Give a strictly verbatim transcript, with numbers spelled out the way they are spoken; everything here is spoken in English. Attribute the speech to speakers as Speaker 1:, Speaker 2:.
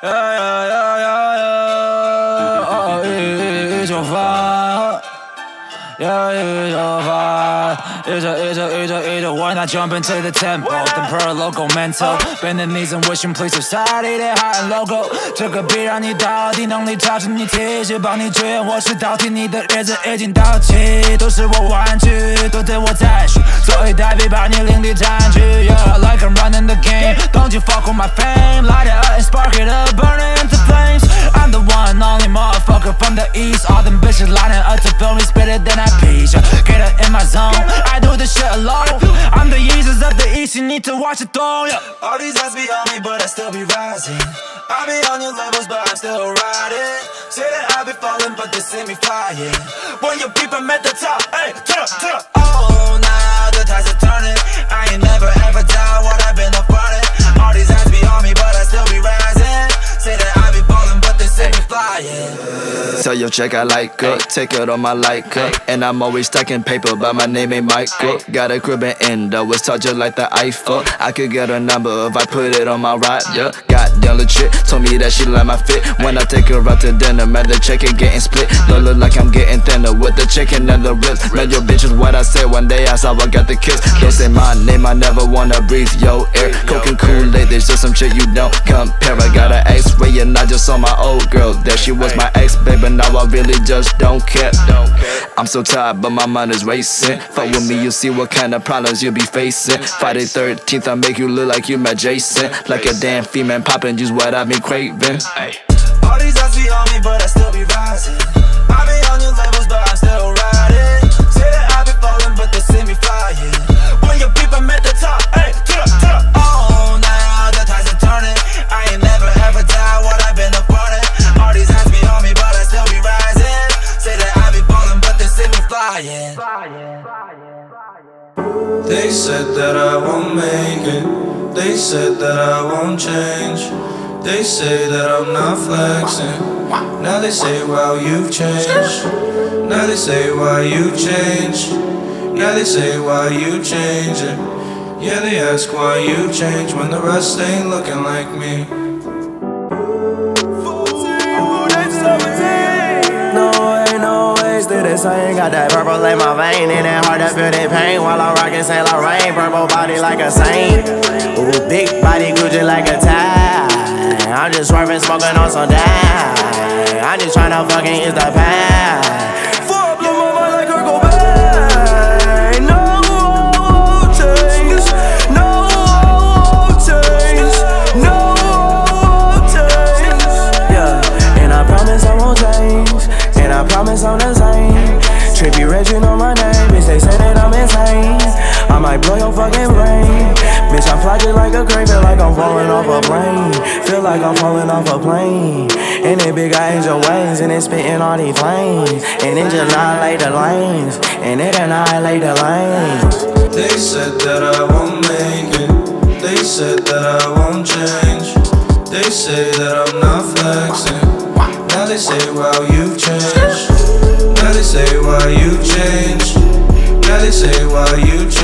Speaker 1: yeah, yeah, yeah, yeah, yeah. Oh, it's your vibe. Yeah, it's your vibe. It's a, it's a, it's a, it's a. Why not jump into the tempo? Then per local mental. Bend the knees and wishing please society的high logo。这个币让你到底能力超出你体系，帮你支援我是倒替你的日子已经到期，都是我玩具，都对我在续，作为代币把你领地占据。Yeah, like I'm running the game. Don't you fuck with my fame? Light it up and spark it up, burn it into flames. I'm the one only motherfucker from the east. All them bitches lining up to feel me, spit it then I peace. Get her in my zone. I do this shit alone. I'm the Jesus of the east. You need to watch it though. Yeah. All these eyes be on me, but I still be rising. I be on your levels, but I'm still riding. Say that I be falling, but they see me flying. When you peep, I'm at the top. Hey, turn up, turn up. Oh, now the tides are turning. I ain't never ever doubt what I've been up running. All these eyes be on me, but I still be rising. Say that I be falling, but they see me flying.
Speaker 2: Tell your check I like her, take it on my like her. And I'm always stacking paper, but my name ain't Michael. Got a crib in Indo, it's tall just like the Eiffel. I could get a number if I put it on my rider. Goddamn the chick, told me that she like my fit. When I take her out to dinner, man, the check ain't getting split. Don't look like I'm getting thinner with the chicken and the ribs. Man, your bitch is what I said one day, I saw I got the kiss. Don't say my name, I never wanna breathe your air. Coke and Kool-Aid, there's just some shit you don't compare. I got an X-ray and I just saw my old girl there. She was my ex, baby, now I really just don't care. I'm so tired, but my mind is racing. Fuck with me, you see what kind of problems you be facing. Friday thirteenth, I make you look like you met Jason. Like a damn female poppin', just what I've been craving.
Speaker 1: All these eyes be on me, but I still be rising. I be on your levels, but I'm still riding. Say that I be falling, but they see me flying. When you peep, I'm at the top. Hey, turn up, turn up. Oh, now the tides are turning. I ain't never ever doubt what I've been up running. All these eyes be on me, but I still be rising. Say that I be falling, but they see me flying.
Speaker 3: They said that I won't make it. They said that I won't change. They say that I'm not flexing. Now they say, wow, you've changed. Now they say, why you changed. Now they say, why you changing. Yeah, they ask why you changed when the rest ain't looking like me.
Speaker 4: No way, no ways to this. I ain't got that purple in my vein. And that hard to feel that pain while I'm rockin' Saint Laurent. Purple body like a saint. Ooh, big body Gucci like a tie. I'm just swerving, smoking on some dime. I'm just tryna fucking ease the pain. Fuck, blow my mind like Kurt Cobain. No change, no change, no change. Yeah, and I promise I won't change. And I promise I'm the same. Trippie Red, you know my name. Bitch, they say that I'm insane. I might blow your fucking brain. Bitch, I fly just like a crane. Feel like I'm falling off a plane. Feel like I'm falling off a plane. And it big angel wings. And it's spitting all these flames. And it just annihilate the lanes. And it annihilate the lanes.
Speaker 3: They said that I won't make it. They said that I won't change. They say that I'm not flexing. Now they say, wow, you've changed. Now they say, why you changed. Now they say, why you changed.